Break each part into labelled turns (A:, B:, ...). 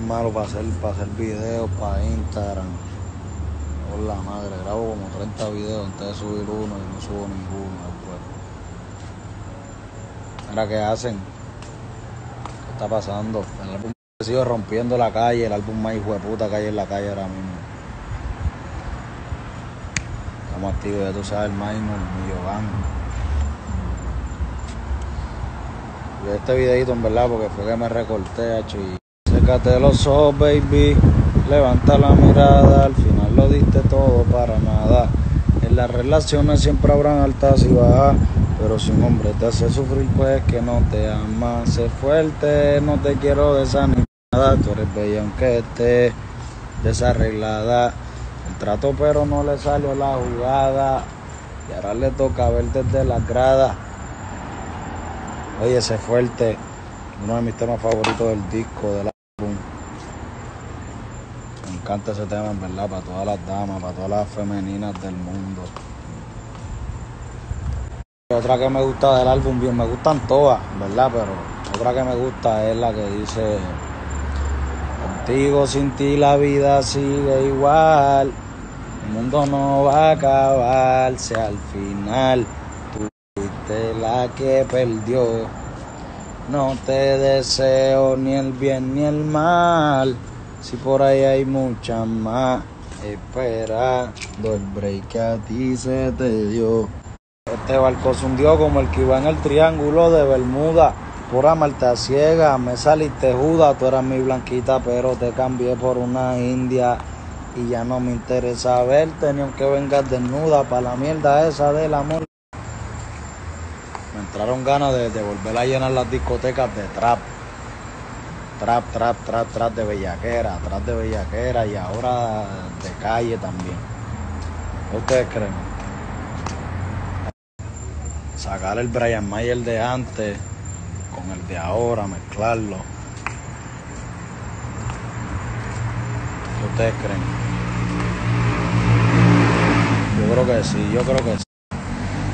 A: malo para hacer videos para Instagram. Por la madre, grabo como 30 videos antes de subir uno y no subo ninguno después. Mira qué hacen. ¿Qué está pasando? El álbum sigue rompiendo la calle, el álbum más hijo de puta que hay en la calle ahora mismo. Estamos activos, ya tú sabes, el minor, Millogan. Y este videito en verdad porque fue que me recorté, hecho, y sécate los ojos, baby. Levanta la mirada, al final lo diste todo para nada. En las relaciones siempre habrán altas y bajas, pero si un hombre te hace sufrir, pues que no te ama. Sé fuerte, no te quiero desanimar. Tú eres bella aunque estés desarreglada. El trato pero no le salió la jugada. Y ahora le toca ver desde las gradas. Oye, Sé fuerte, uno de mis temas favoritos del disco, del álbum. Me encanta ese tema, en verdad, para todas las damas, para todas las femeninas del mundo. Otra que me gusta del álbum, bien, me gustan todas, ¿verdad? Pero otra que me gusta es la que dice: contigo, sin ti la vida sigue igual. El mundo no va a acabarse al final. Tú fuiste la que perdió. No te deseo ni el bien ni el mal. Si por ahí hay muchas más esperando el break que a ti se te dio. Este barco se hundió como el que iba en el triángulo de Bermuda. Por amarte a ciega me saliste juda. Tú eras mi blanquita pero te cambié por una india. Y ya no me interesa verte ni aunque vengas desnuda. Pa' la mierda esa del amor. Me entraron ganas de volver a llenar las discotecas de trap. Trap de bellaquera y ahora de calle también. ¿Qué ustedes creen? Sacar el Brian Mayer de antes con el de ahora, mezclarlo. ¿Qué ustedes creen? Yo creo que sí.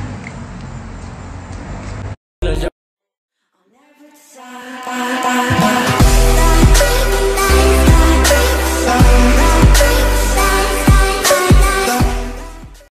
B: Bye.